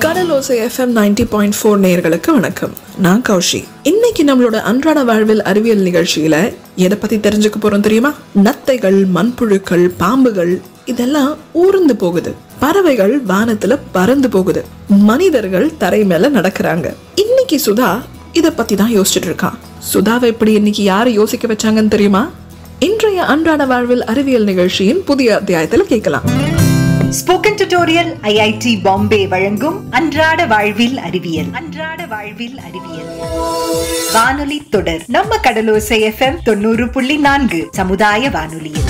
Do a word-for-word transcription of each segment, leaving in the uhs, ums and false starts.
கடலோசை FM ninety point four நேயர்களுக்கு வணக்கம். நான் கௌஷி. இன்னைக்கு நம்மளோட அன்றாட வாழ்வில் அறிவியல் நிகழ்ச்சியில எதை பத்தி தெரிஞ்சுக்க போறோம் தெரியுமா? நத்தைகள், மண்புழுக்கள், பாம்புகள் இதெல்லாம் ஊர்ந்து போகுது. பறவைகள் வானத்துல பறந்து போகுது. மனிதர்கள் தரை மேல நடக்கிறாங்க. இன்னைக்கு சுதா இத பத்தி தான் யோசிச்சுட்டு இருக்கான். சுதாவை எப்படி இன்னைக்கு யாரு யோசிக்க வச்சாங்கன்னு தெரியுமா? இன்றைய அன்றாட வாழ்வில் அறிவியல் நிகழ்ச்சியின் புதிய அத்தியாயத்துல கேட்கலாம். Spoken tutorial I I T Bombay வழங்கும் அன்றாட வாழ்வில் அறிவியல் அன்றாட வாழ்வில் அறிவியல் வானொலி தொடர் நம்ம கடலோசை எஃப்எம் தொண்ணூறு புள்ளி நான்கு சமுதாய வானொலியில்.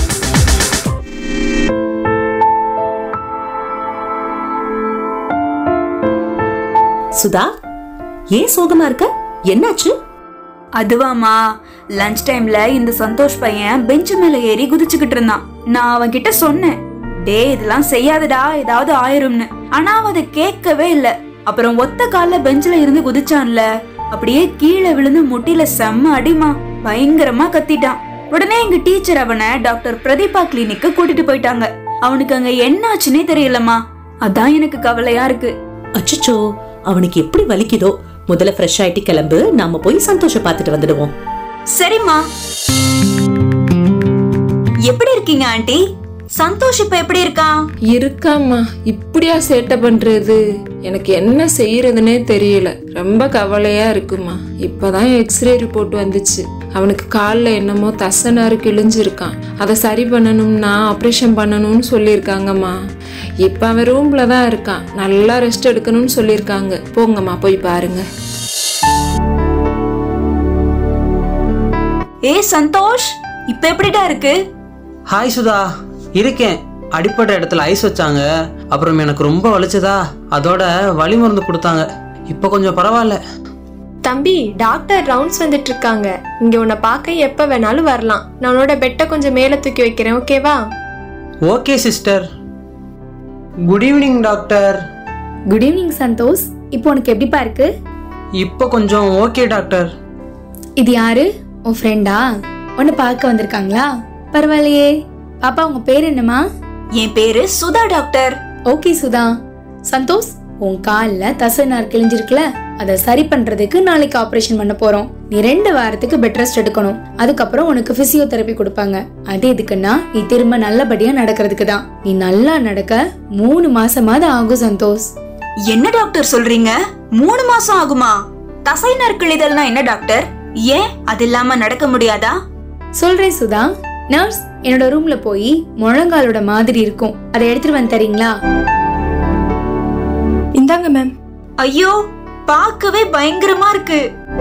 சுதா, ஏன் சோகமா இருக்க? என்னாச்சு? அதுவாமா, லஞ்ச் டைம்ல இந்த சந்தோஷ் பையன் பெஞ்ச் மேல ஏறி குதிச்சுக்கிட்டு இருந்தான். நான் அவன் கிட்ட சொன்னேன், டே இதெல்லாம் செய்யாதடா, ஏதாவது ஆயிரும்னு. ஆனா அவன் அதை கேட்கவே இல்ல. அப்புறம் ஒத்த கால பெஞ்சில இருந்து குதிச்சான்ல, அப்படியே கீழே விழுந்து முட்டில செம்ம அடிமா, பயங்கரமா கத்திட்டான். உடனே எங்க டீச்சர் அவனை டாக்டர் பிரதீபா கிளினிக்கு கூட்டிட்டு போயிட்டாங்க. அவனுக்கு அங்க என்ன ஆச்சுன்னே தெரியலமா. அதான் எனக்கு கவலையா இருக்கு. அச்சச்சோ, அவனுக்கு எப்படி வலிக்குதோ. முதல்ல ஃப்ரெஷ் ஆயிட்டு கிளம்பு, நாம போய் சந்தோஷ பாத்துட்டு வந்துடுவோம். சரிம்மா. எப்படி இருக்கீங்க ஆண்டி? சந்தோஷ் இப்ப எப்படி இருக்கான்? இருக்காம்மா. இப்படியா சேட்டை பண்றது? எனக்கு என்ன செய்யறதுன்னே தெரியல. ரொம்ப கவலையா இருக்குமா. இப்பதான் எக்ஸ்ரே ரிப்போர்ட் வந்துச்சு. அவனுக்கு கால்ல என்னமோ தசனாரு கிழிஞ்சிருக்கான். அதை சரி பண்ணணும்னா ஆப்ரேஷன் பண்ணணும்னு சொல்லியிருக்காங்கம்மா. இப்ப அவன் ரூம்ல தான் இருக்கான். நல்லா ரெஸ்ட் எடுக்கணும்னு சொல்லியிருக்காங்க. போங்கம்மா, போய் பாருங்க. ஏ சந்தோஷ், இப்ப எப்படிடா இருக்கு? ஹாய் சுதா, இருக்கேன். அடிப்பட்ட இடத்துல ஐஸ் வச்சாங்க. அப்புறம் எனக்கு ரொம்ப வலிச்சதா, அதோட வலி மருந்து கொடுத்தாங்க. இப்ப கொஞ்சம் பரவாயில்ல. தம்பி, டாக்டர் ரவுண்ட்ஸ் வந்துட்டு இருக்காங்க. இங்க உன்னை பார்க்க எப்ப வேணாலும் வரலாம். நான் உன்னோட பெட்டை கொஞ்சம் மேல தூக்கி வைக்கிறேன், ஓகேவா? Okay sister. Good evening doctor. Good evening Santosh. இப்போ உனக்கு எப்படிப்பா இருக்கு? இப்போ கொஞ்சம் ஓகே டாக்டர். இது யாரு? உன் ஃப்ரெண்டா? உன்னை பார்க்க வந்திருக்காங்களா? பரவாயில்லையே. பாப்பா, உங்க பேர் என்னமா? என் பேரு சுதா டாக்டர். ஓகே சுதா. சந்தோஷ், உன் கால்ல தசை நார் கிழிஞ்சிருக்குல, அதை சரி பண்றதுக்கு நாளைக்கு ஆபரேஷன் பண்ண போறோம். நீ ரெண்டு வாரத்துக்கு பெட் ரெஸ்ட் எடுக்கணும். அதுக்கப்புறம் உனக்கு பிசியோதெரபி கொடுப்பாங்க. அது எதுக்குன்னா நீ திரும்ப நல்லபடியா நடக்கிறதுக்கு தான். நீ நல்லா நடக்க மூணு மாசமாவது ஆகும் சந்தோஷ். என்ன டாக்டர் சொல்றீங்க? மூணு மாசம் ஆகுமா? தசை நற்கிழிதல்னா என்ன டாக்டர்? ஏன் அது இல்லாம நடக்க முடியாதா? சொல்றேன் சுதா. நர்ஸ், என்னோட ரூம்ல போய் முழங்காலோட மாதிரி இருக்கும், அதை எடுத்துட்டு வந்து தரீங்களா? இந்தாங்க மேம். ஐயோ, பார்க்கவே பயங்கரமா இருக்கு.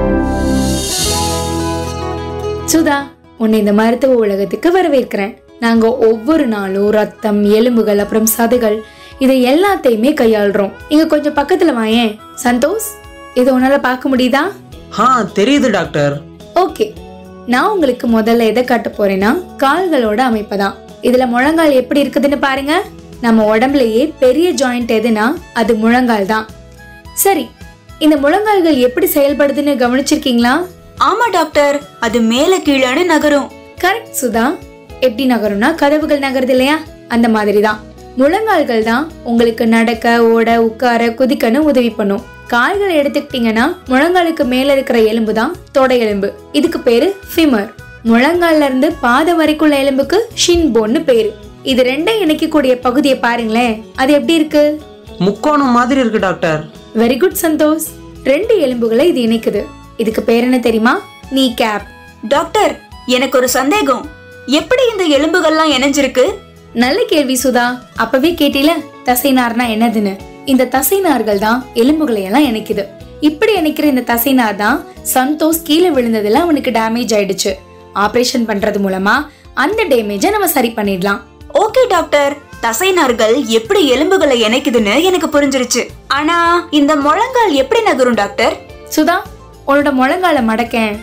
சுதா, உன்னை இந்த மருத்துவ உலகத்துக்கு வரவேற்கிறேன். நாங்க ஒவ்வொரு நாளும் ரத்தம், எலும்புகள், அப்புறம் சதைகள், இதை எல்லாத்தையுமே கையாளுறோம். இங்க கொஞ்சம் பக்கத்துல வாயேன். சந்தோஷ், இதை உன்னால பார்க்க முடியுதா? ஆ, தெரியுது டாக்டர். ஓகே, நான் உங்களுக்கு முதல்ல எதை காட்ட போறேன்னா கால்களோட அமைப்பதான். இதுல முழங்கால் எப்படி இருக்குதுன்னு பாருங்க. நம்ம உடம்புலயே பெரிய ஜாயிண்ட் எதுனா அது முழங்கால் தான். சரி, இந்த முழங்கால்கள் எப்படி செயல்படுதுன்னு கவனிச்சிருக்கீங்களா? ஆமா டாக்டர், அது மேல கீழே நகரும். கரெக்ட் சுதா. எப்படி நகரும்னா கதவுகள் நகருது இல்லையா, அந்த மாதிரிதான். முழங்கால்கள் தான் உங்களுக்கு நடக்க, ஓட, உட்கார, குதிக்கன்னு உதவி பண்ணும். கால்களை எடுத்துக்கிட்டீங்கன்னா முழங்காலுக்கு மேல இருக்கிற எலும்பு தான் தொடை எலும்பு. இதுக்கு பேரு ஃபிமர். முழங்கால்ல இருந்து பாதம் வரைக்குள்ள எலும்புக்கு ஷின் போன்னு பேரு. இது ரெண்டையும் இணைக்கக்கூடிய பகுதியை பாருங்களேன், அது எப்படி இருக்கு? முக்கோணம் மாதிரி இருக்கு டாக்டர். Very good Santhosh. ரெண்டு எலும்புகளை இது இணைக்குது. இதுக்கு பேர் என்ன தெரியுமா? நீ கேப். டாக்டர், எனக்கு ஒரு சந்தேகம். எப்படி இந்த எலும்புகள்லாம் இணைஞ்சிருக்கு? நல்ல கேள்வி சுதா. அப்பவே கேட்டீல தசைநார்னா என்னதுன்னு. இந்த தசைநார்கள் தான் எலும்புகளை எல்லாம் இணைக்குது. இப்படி இணைக்கிற இந்த தசைநார் தான் சந்தோஷ் கீழே விழுந்ததுல அவனுக்கு டேமேஜ் ஆயிடுச்சு. ஆபரேஷன் பண்றது மூலமா அந்த டேமேஜை நம்ம சரி பண்ணிடலாம். ஓகே டாக்டர், தசைநார்கள் எப்படி எலும்புகளை இணைக்குதுன்னு எனக்கு புரிஞ்சிருச்சு. ஆனா இந்த முழங்கால் எப்படி நகரும் டாக்டர்? சுதா, உன்னோட முழங்கால மடக்கேன்.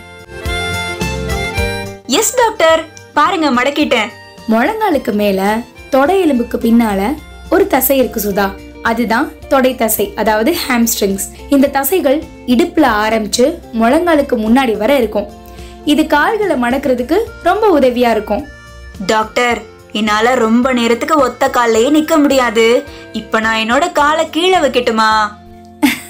எஸ் டாக்டர், பாருங்க மடக்கிட்டேன். முழங்காலுக்கு மேல தொடை எலும்புக்கு பின்னால ஒரு தசை இருக்கு சுதா. அதுதான் தொடை தசை, அதாவது ஹாம்ஸ்ட்ரிங்ஸ். இந்த தசைகள் இடுப்புல ஆரம்பிச்சு முழங்காலுக்கு முன்னாடி வர இருக்கும். இது கால்களை மடக்கிறதுக்கு ரொம்ப உதவியா இருக்கும். டாக்டர், என்னால ரொம்ப நேரத்துக்கு ஒத்த காலையே நிக்க முடியாது. இப்ப நான் என்னோட காலை கீழே வைக்கட்டுமா?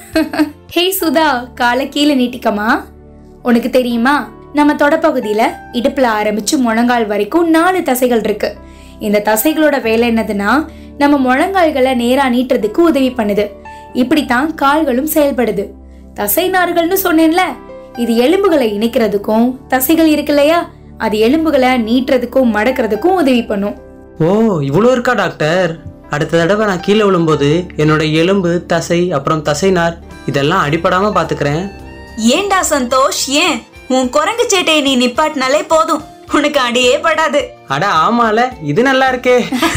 ஹே சுதா, காலை கீழே நீட்டிக்கமா. உனக்கு தெரியுமா, நம்ம தொடப்பகுதியில இடுப்புல ஆரம்பிச்சு முழங்கால் வரைக்கும் நாலு தசைகள் இருக்கு. இந்த தசைகளோட வேலை என்னதுன்னா, நம்ம முழங்கால்களை நேரா நீட்டுறதுக்கு உதவி பண்ணுது. இப்படித்தான் கால்களும் செயல்படுது. தசை நார்கள்னு சொன்னேன்ல, இது எலும்புகளை இணைக்கிறதுக்கும், தசைகள் இருக்கு இல்லையா, அது எலும்புகளை நீட்டுறதுக்கும் மடக்கிறதுக்கும் உதவி பண்ணும். ஓ, இவ்வளோ இருக்கா டாக்டர்? அடுத்த தடவை நான் கீழே விழும்போது என்னோட எலும்பு, தசை, அப்புறம் தசைநார் இதெல்லாம் அடிபடாம பாத்துக்கிறேன். ஏண்டா சந்தோஷ், ஏன் உன் குரங்கு சேட்டையை நீ நிப்பாட்டினாலே போதும், உனக்கு அடியே படாது. அட ஆமால, இது நல்லா இருக்கே.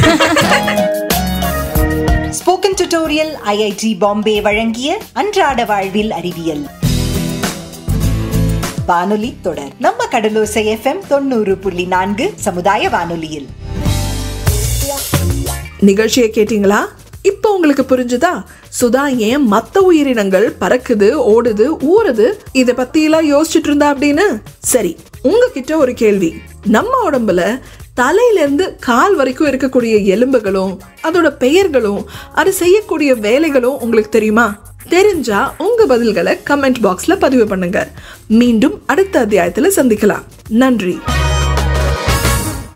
ஸ்போக்கன் டியூட்டோரியல் ஐஐடி பாம்பே வழங்கிய அன்றாட வாழ்வில் அறிவியல் வானொலி தொடர். நம்ம கடலோசை எஃப்எம் தொண்ணூறு புள்ளி நான்கு சமுதாய வானொலியில் நிகழ்ச்சியை கேட்டீங்களா? இப்போ உங்களுக்கு புரிஞ்சுதா சுதா ஏன் மத்த உயிரினங்கள் பறக்குது, ஓடுது, ஊறுது இத பத்தி எல்லாம் யோசிச்சுட்டு இருந்தா அப்படின்னு? சரி, உங்ககிட்ட ஒரு கேள்வி. நம்ம உடம்புல தலையில இருந்து கால் வரைக்கும் இருக்கக்கூடிய எலும்புகளும் அதோட பெயர்களும் அது செய்யக்கூடிய வேலைகளும் உங்களுக்கு தெரியுமா? தெரிஞ்சா உங்க பதில்களை கமெண்ட் பாக்ஸ்ல பதிவு பண்ணுங்க. மீண்டும் அடுத்த அத்தியாயத்துல சந்திக்கலாம். நன்றி.